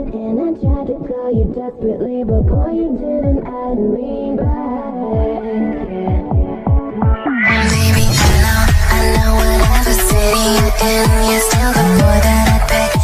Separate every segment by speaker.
Speaker 1: and I tried to call you desperately, but boy, you didn't add me back.
Speaker 2: Leave me alone, whatever city you in, you're still the boy that I pick.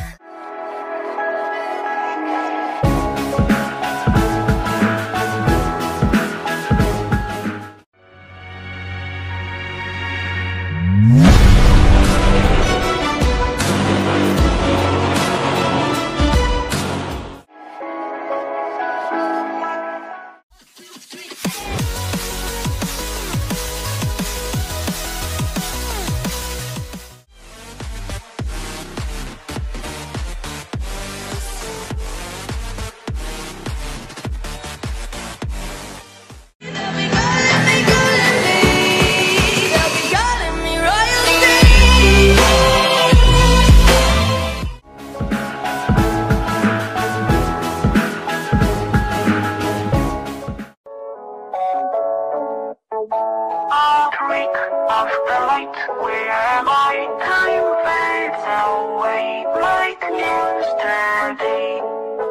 Speaker 3: Of the light, where am I? Time fades away like yesterday.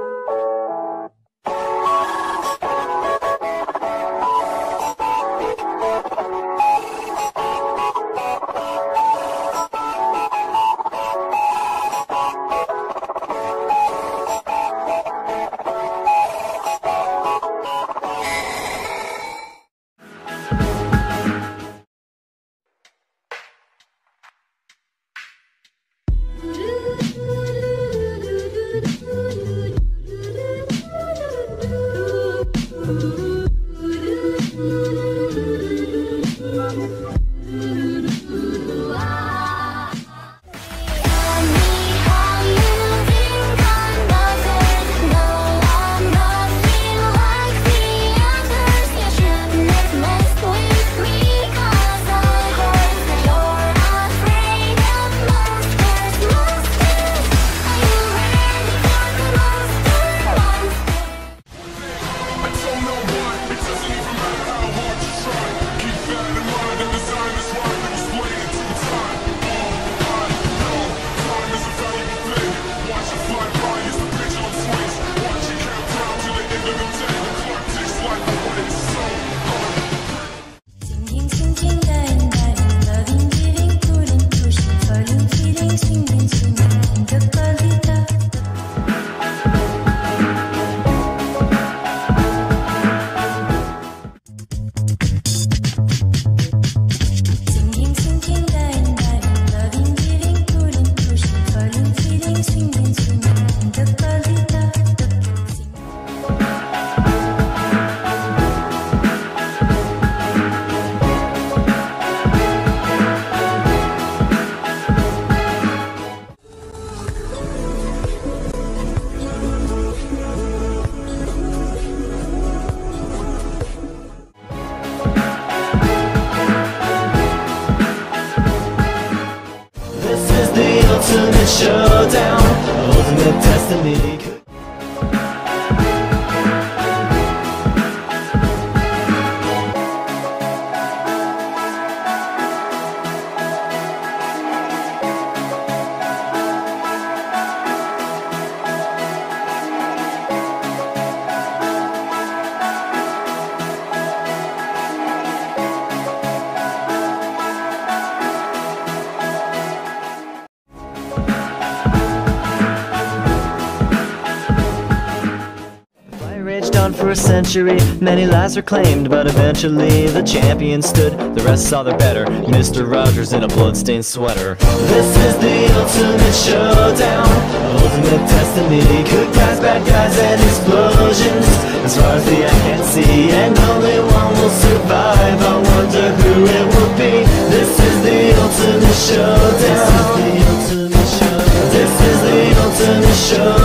Speaker 4: Ultimate showdown, ultimate destiny. On for a century, many lives were claimed, but eventually the champion stood. The rest saw their better, Mr. Rogers in a bloodstained sweater. This is the ultimate showdown, ultimate destiny. Good guys, bad guys, and explosions. As far as the eye can see, and only one will survive. I wonder who it will be. This is the ultimate showdown. This is the ultimate showdown.